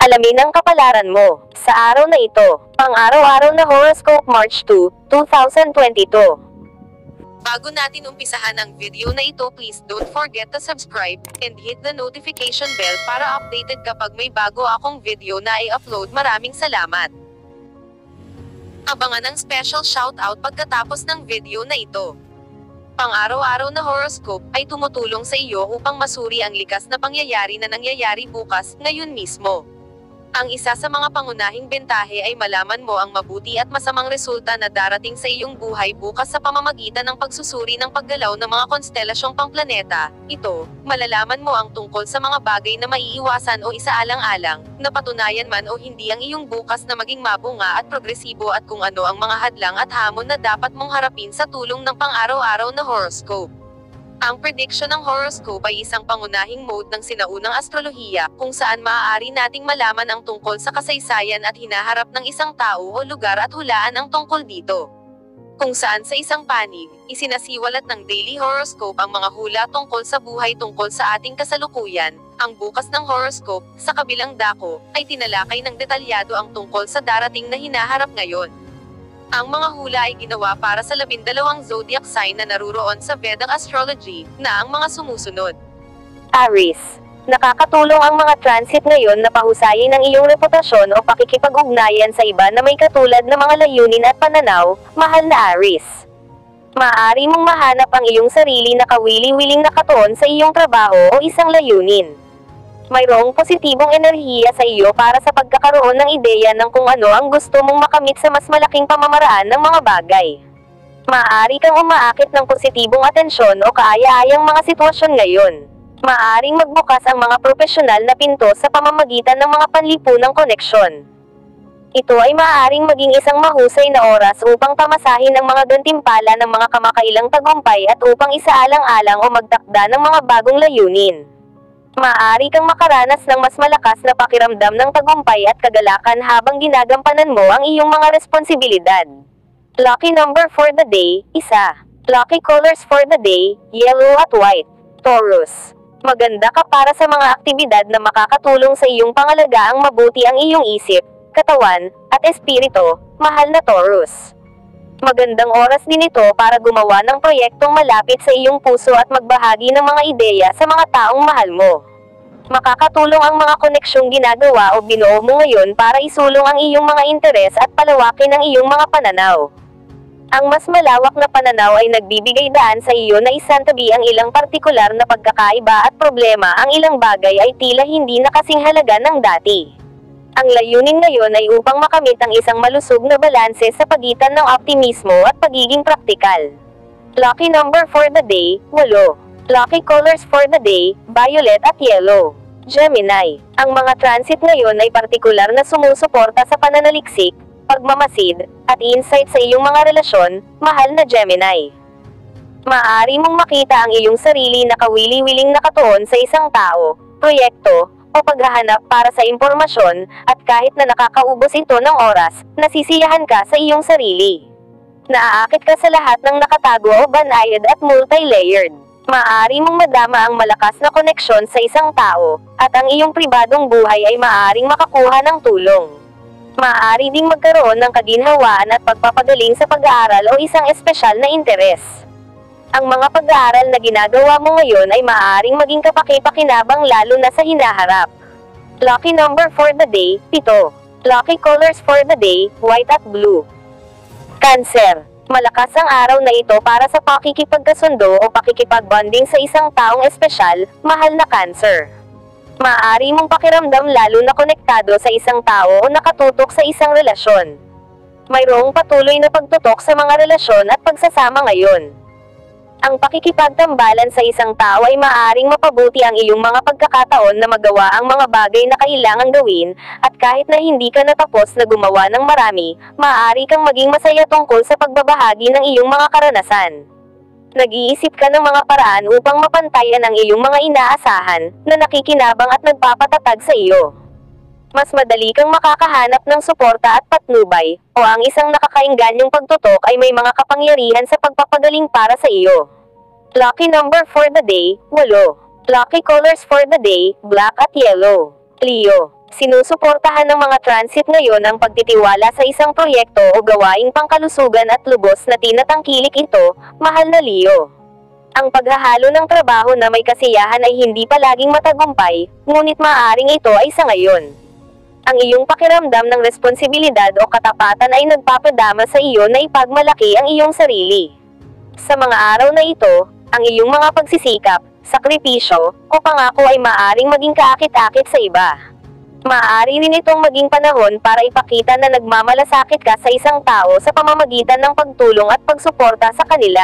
Alamin ang kapalaran mo sa araw na ito. Pang-araw-araw na horoscope March 2, 2022. Bago natin umpisahan ang video na ito, please don't forget to subscribe and hit the notification bell para updated kapag may bago akong video na i-upload. Maraming salamat. Abangan ang special shoutout pagkatapos ng video na ito. Pang-araw-araw na horoscope ay tumutulong sa iyo upang masuri ang likas na pangyayari na nangyayari bukas, ngayon mismo. Ang isa sa mga pangunahing bentahe ay malaman mo ang mabuti at masamang resulta na darating sa iyong buhay bukas sa pamamagitan ng pagsusuri ng paggalaw ng mga konstelasyong pangplaneta. Ito, malalaman mo ang tungkol sa mga bagay na maiiwasan o isaalang-alang, napatunayan man o hindi ang iyong bukas na maging mabunga at progresibo at kung ano ang mga hadlang at hamon na dapat mong harapin sa tulong ng pang-araw-araw na horoscope. Ang prediction ng horoscope ay isang pangunahing mode ng sinaunang astrolohiya, kung saan maaari nating malaman ang tungkol sa kasaysayan at hinaharap ng isang tao o lugar at hulaan ang tungkol dito. Kung saan sa isang panig, isinasiwalat ng daily horoscope ang mga hula tungkol sa buhay tungkol sa ating kasalukuyan. Ang bukas ng horoscope, sa kabilang dako, ay tinalakay ng detalyado ang tungkol sa darating na hinaharap ngayon. Ang mga hula ay ginawa para sa 12 zodiac sign na naruroon sa Vedic astrology, na ang mga sumusunod. Aries. Nakakatulong ang mga transit ngayon na pahusayin ang iyong reputasyon o pakikipag-ugnayan sa iba na may katulad na mga layunin at pananaw, mahal na Aries. Maaari mong mahanap ang iyong sarili na kawili-wiling nakatuon sa iyong trabaho o isang layunin. Mayroong positibong enerhiya sa iyo para sa pagkakaroon ng ideya ng kung ano ang gusto mong makamit sa mas malaking pamamaraan ng mga bagay. Maaari kang umaakit ng positibong atensyon o kaaya-ayang mga sitwasyon ngayon. Maaring magbukas ang mga profesional na pinto sa pamamagitan ng mga panlipunang koneksyon. Ito ay maaaring maging isang mahusay na oras upang pamasahin ang mga gantimpala ng mga kamakailang tagumpay at upang isaalang-alang o magtakda ng mga bagong layunin. Maaari kang makaranas ng mas malakas na pakiramdam ng tagumpay at kagalakan habang ginagampanan mo ang iyong mga responsibilidad. Lucky number for the day, 1. Lucky colors for the day, yellow at white. Taurus. Maganda ka para sa mga aktibidad na makakatulong sa iyong pangalagaang mabuti ang iyong isip, katawan, at espiritu, mahal na Taurus. Magandang oras din ito para gumawa ng proyektong malapit sa iyong puso at magbahagi ng mga ideya sa mga taong mahal mo. Makakatulong ang mga koneksyong ginagawa o binuo mo ngayon para isulong ang iyong mga interes at palawakin ang iyong mga pananaw. Ang mas malawak na pananaw ay nagbibigay daan sa iyo na isantabi ang ilang partikular na pagkakaiba at problema. Ang ilang bagay ay tila hindi na kasing halaga ng dati. Ang layunin ngayon ay upang makamit ang isang malusog na balanse sa pagitan ng optimismo at pagiging praktikal. Lucky number for the day, 8. Lucky colors for the day, violet at yellow. Gemini. Ang mga transit ngayon ay partikular na sumusuporta sa pananaliksik, pagmamasid, at insight sa iyong mga relasyon, mahal na Gemini. Maaari mong makita ang iyong sarili na kawili-wiling nakatuon sa isang tao, proyekto, o paghahanap para sa impormasyon, at kahit na nakakaubos ito ng oras, nasisiyahan ka sa iyong sarili. Naaakit ka sa lahat ng nakatago o banayad at multi-layered. Maaari mong madama ang malakas na koneksyon sa isang tao, at ang iyong pribadong buhay ay maaaring makakuha ng tulong. Maaari ding magkaroon ng kaginhawaan at pagpapagaling sa pag-aaral o isang espesyal na interes. Ang mga pag-aaral na ginagawa mo ngayon ay maaaring maging kapaki-pakinabang lalo na sa hinaharap. Lucky number for the day, 7. Lucky colors for the day, white at blue. Cancer. Malakas ang araw na ito para sa pakikipagkasundo o pakikipag-bonding sa isang taong espesyal, mahal na Cancer. Maaari mong pakiramdam lalo na konektado sa isang tao o nakatutok sa isang relasyon. Mayroong patuloy na pagtutok sa mga relasyon at pagsasama ngayon. Ang pakikipagtambalan sa isang tao ay maaaring mapabuti ang iyong mga pagkakataon na magawa ang mga bagay na kailangang gawin, at kahit na hindi ka natapos na gumawa ng marami, maaari kang maging masaya tungkol sa pagbabahagi ng iyong mga karanasan. Nag-iisip ka ng mga paraan upang mapantayan ang iyong mga inaasahan, na nakikinabang at nagpapatatag sa iyo. Mas madali kang makakahanap ng suporta at patnubay, o ang isang nakakaingganyong pagtutok ay may mga kapangyarihan sa pagpapagaling para sa iyo. Lucky number for the day, 8. Lucky colors for the day, black at yellow. Leo. Sinusuportahan ng mga transit ngayon ang pagtitiwala sa isang proyekto o gawaing pangkalusugan at lubos na tinatangkilik ito, mahal na Leo. Ang paghahalo ng trabaho na may kasiyahan ay hindi palaging matagumpay, ngunit maaaring ito ay sa ngayon. Ang iyong pakiramdam ng responsibilidad o katapatan ay nagpapadama sa iyo na ipagmalaki ang iyong sarili. Sa mga araw na ito, ang iyong mga pagsisikap, sakripisyo, o pangako ay maaaring maging kaakit-akit sa iba. Maaari rin itong maging panahon para ipakita na nagmamalasakit ka sa isang tao sa pamamagitan ng pagtulong at pagsuporta sa kanila.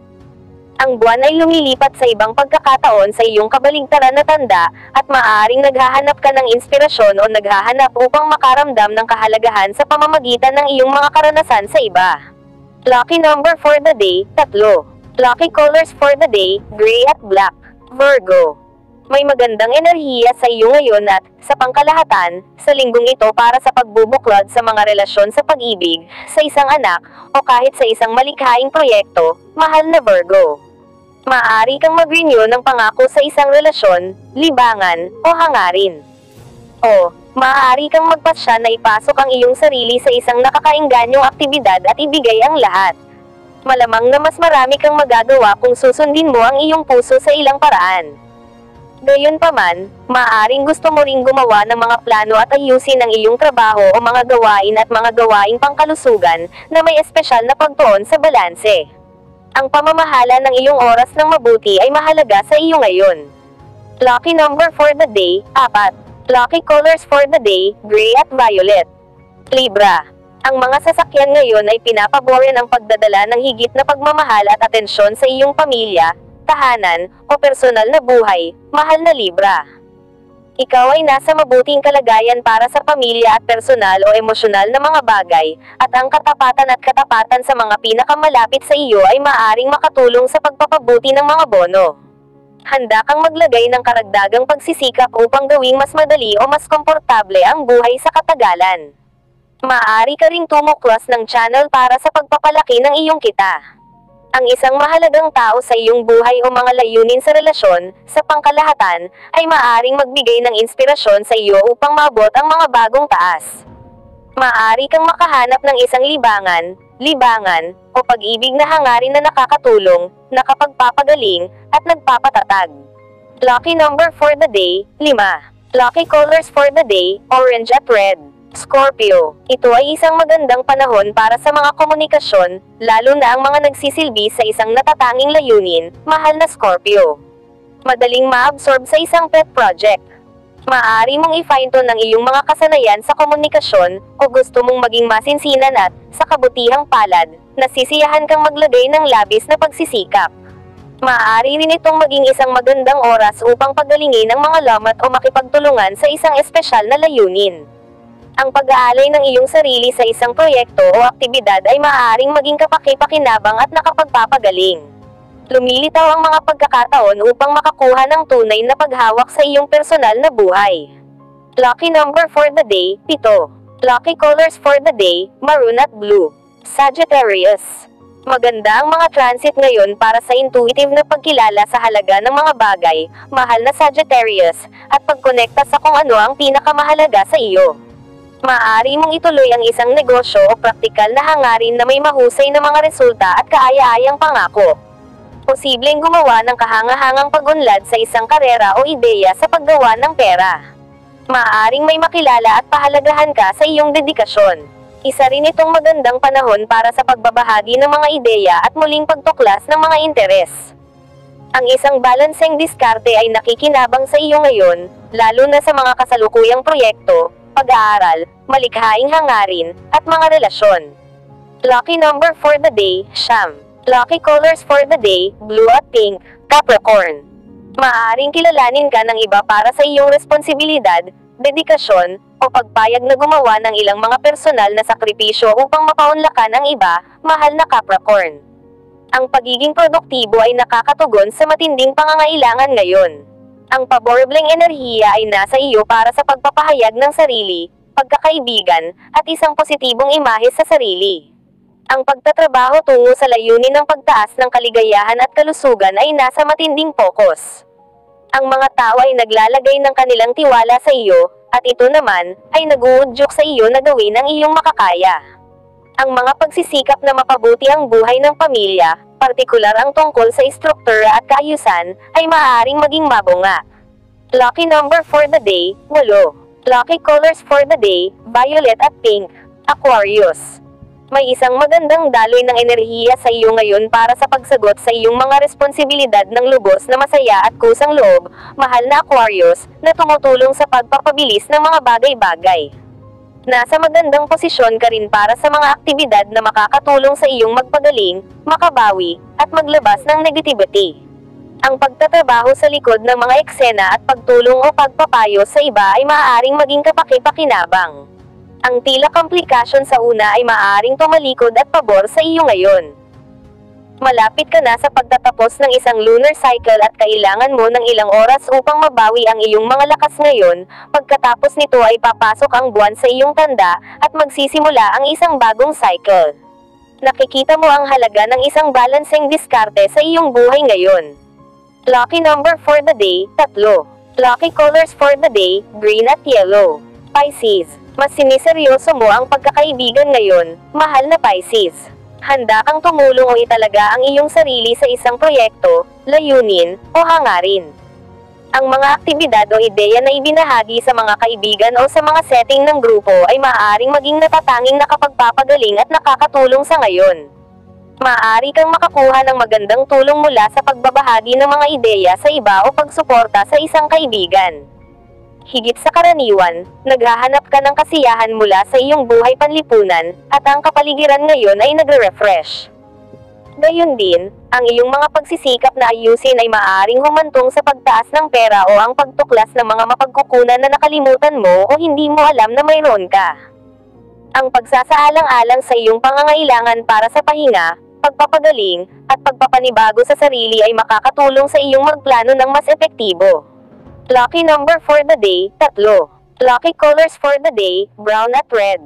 Ang buwan ay lumilipat sa ibang pagkakataon sa iyong kabaligtaran na tanda, at maaaring naghahanap ka ng inspirasyon o naghahanap upang makaramdam ng kahalagahan sa pamamagitan ng iyong mga karanasan sa iba. Lucky number for the day, 3. Lucky colors for the day, gray at black. Virgo. May magandang enerhiya sa iyo ngayon at, sa pangkalahatan, sa linggong ito para sa pagbubuklod sa mga relasyon sa pag-ibig, sa isang anak, o kahit sa isang malikhaing proyekto, mahal na Virgo. Maaari kang mag-renew ng pangako sa isang relasyon, libangan, o hangarin. O, maaari kang magpasya na ipasok ang iyong sarili sa isang nakakaingganyong aktibidad at ibigay ang lahat. Malamang na mas marami kang magagawa kung susundin mo ang iyong puso sa ilang paraan. Gayunpaman, maaaring gusto mo ring gumawa ng mga plano at ayusin ang iyong trabaho o mga gawain at mga gawaing pangkalusugan na may espesyal na pagtuon sa balanse. Ang pamamahala ng iyong oras ng mabuti ay mahalaga sa iyo ngayon. Lucky number for the day, 4. Lucky colors for the day, gray at violet. Libra. Ang mga sasakyan ngayon ay pinapaboran ang pagdadala ng higit na pagmamahal at atensyon sa iyong pamilya, tahanan, o personal na buhay, mahal na Libra. Ikaw ay nasa mabuting kalagayan para sa pamilya at personal o emosyonal na mga bagay, at ang katapatan sa mga pinakamalapit sa iyo ay maaaring makatulong sa pagpapabuti ng mga bono. Handa kang maglagay ng karagdagang pagsisikap upang gawing mas madali o mas komportable ang buhay sa katagalan. Maaari ka ring tumuklas ng channel para sa pagpapalaki ng iyong kita. Ang isang mahalagang tao sa iyong buhay o mga layunin sa relasyon, sa pangkalahatan, ay maaaring magbigay ng inspirasyon sa iyo upang maabot ang mga bagong taas. Maaari kang makahanap ng isang libangan, o pag-ibig na hangarin na nakakatulong, nakapagpapagaling, at nagpapatatag. Lucky number for the day, 5. Lucky colors for the day, orange at red. Scorpio. Ito ay isang magandang panahon para sa mga komunikasyon, lalo na ang mga nagsisilbi sa isang natatanging layunin, mahal na Scorpio. Madaling ma-absorb sa isang pet project. Maaari mong i-fine-tune ang iyong mga kasanayan sa komunikasyon, o gusto mong maging masinsinan at, sa kabutihang palad, nasisiyahan kang maglagay ng labis na pagsisikap. Maaari rin itong maging isang magandang oras upang pagalingin ang mga lamat o makipagtulungan sa isang espesyal na layunin. Ang pag-aalay ng iyong sarili sa isang proyekto o aktibidad ay maaaring maging kapaki-pakinabang at nakapagpapagaling. Lumilitaw ang mga pagkakataon upang makakuha ng tunay na paghawak sa iyong personal na buhay. Lucky number for the day, 7. Lucky colors for the day, maroon at blue. Sagittarius. Maganda ang mga transit ngayon para sa intuitive na pagkilala sa halaga ng mga bagay, mahal na Sagittarius, at pagkonekta sa kung ano ang pinakamahalaga sa iyo. Maaari mong ituloy ang isang negosyo o praktikal na hangarin na may mahusay na mga resulta at kaaya-ayang pangako. Posibleng gumawa ng kahangahangang pagunlad sa isang karera o ideya sa paggawa ng pera. Maaaring may makilala at pahalagahan ka sa iyong dedikasyon. Isa rin itong magandang panahon para sa pagbabahagi ng mga ideya at muling pagtuklas ng mga interes. Ang isang balanseng diskarte ay nakikinabang sa iyo ngayon, lalo na sa mga kasalukuyang proyekto, pag-aaral, malikhaing hangarin, at mga relasyon. Lucky number for the day, 9. Lucky colors for the day, blue at pink. Capricorn. Maaaring kilalanin ka ng iba para sa iyong responsibilidad, dedikasyon, o pagpayag na gumawa ng ilang mga personal na sakripisyo upang mapaunlakan ang iba, mahal na Capricorn. Ang pagiging produktibo ay nakakatugon sa matinding pangangailangan ngayon. Ang paborebleng enerhiya ay nasa iyo para sa pagpapahayag ng sarili, pagkakaibigan, at isang positibong imahe sa sarili. Ang pagtatrabaho tungo sa layunin ng pagtaas ng kaligayahan at kalusugan ay nasa matinding pokus. Ang mga tao ay naglalagay ng kanilang tiwala sa iyo, at ito naman, ay nag-uudyok sa iyo na gawin ang iyong makakaya. Ang mga pagsisikap na mapabuti ang buhay ng pamilya, partikular ang tungkol sa istruktura at kaayusan, ay maaaring maging mabunga. Lucky number for the day, 8. Lucky colors for the day, violet at pink. Aquarius. May isang magandang daloy ng enerhiya sa iyo ngayon para sa pagsagot sa iyong mga responsibilidad ng lubos na masaya at kusang loob, mahal na Aquarius, na tumutulong sa pagpapabilis ng mga bagay-bagay. Nasa magandang posisyon ka rin para sa mga aktibidad na makakatulong sa iyong magpagaling, makabawi, at maglabas ng negativity. Ang pagtatrabaho sa likod ng mga eksena at pagtulong o pagpapayo sa iba ay maaaring maging kapaki-pakinabang. Ang tila komplikasyon sa una ay maaaring tumalikod at pabor sa iyo ngayon. Malapit ka na sa pagtatapos ng isang lunar cycle at kailangan mo ng ilang oras upang mabawi ang iyong mga lakas ngayon. Pagkatapos nito ay papasok ang buwan sa iyong tanda at magsisimula ang isang bagong cycle. Nakikita mo ang halaga ng isang balancing diskarte sa iyong buhay ngayon. Lucky number for the day, 3. Lucky colors for the day, green at yellow. Pisces. Mas siniseryoso mo ang pagkakaibigan ngayon, mahal na Pisces. Handa kang tumulong o italaga ang iyong sarili sa isang proyekto, layunin, o hangarin. Ang mga aktibidad o ideya na ibinahagi sa mga kaibigan o sa mga setting ng grupo ay maaaring maging natatanging nakapagpapagaling at nakakatulong sa ngayon. Maaari kang makakuha ng magandang tulong mula sa pagbabahagi ng mga ideya sa iba o pagsuporta sa isang kaibigan. Higit sa karaniwan, naghahanap ka ng kasiyahan mula sa iyong buhay panlipunan, at ang kapaligiran ngayon ay nagre-refresh. Gayon din, ang iyong mga pagsisikap na ayusin ay maaaring humantong sa pagtaas ng pera o ang pagtuklas ng mga mapagkukunan na nakalimutan mo o hindi mo alam na mayroon ka. Ang pagsasaalang-alang sa iyong pangangailangan para sa pahinga, pagpapagaling, at pagpapanibago sa sarili ay makakatulong sa iyong magplano ng mas epektibo. Lucky number for the day, 3. Lucky colors for the day, brown at red.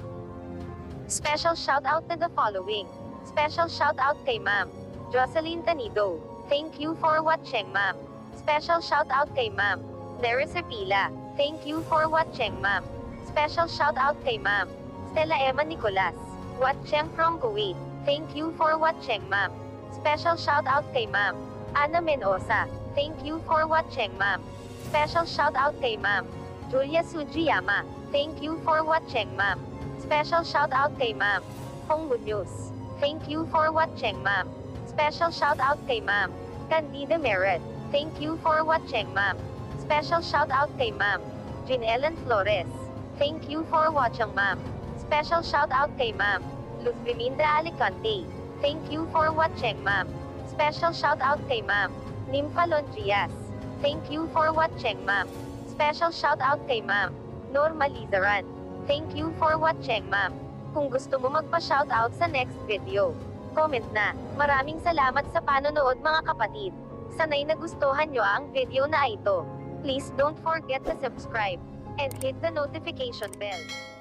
Special shout out to the following. Special shout out kay Ma'am Jocelyn Tanido. Thank you for watching, Ma'am. Special shout out kay Ma'am Darius Pila. Thank you for watching, Ma'am. Special shout out kay Ma'am Stella Emma Nicolas. Watching from Kuwait. Thank you for watching, Ma'am. Special shout out kay Ma'am Ana Menosa. Thank you for watching, Ma'am. Special shout out kay Ma'am Julia Sujiyama. Thank you for watching, Ma'am. Special shout out kay Ma'am Hong Munoz. Thank you for watching, Ma'am. Special shout out kay Ma'am Candida Merit. Thank you for watching, Ma'am. Special shout out kay Ma'am Jean Ellen Flores. Thank you for watching, Ma'am. Special shout out kay Ma'am Luz Biminda Alicante. Thank you for watching, Ma'am. Special shout out kay Ma'am Nympha Londrias. Thank you for watching, Ma'am. Special shout out kay Ma'am Norma Lizaran. Thank you for watching, Ma'am. Kung gusto mo magpa-shout out sa next video, comment na. Maraming salamat sa panonood, mga kapatid. Sanay nagustuhan nyo ang video na ito. Please don't forget to subscribe and hit the notification bell.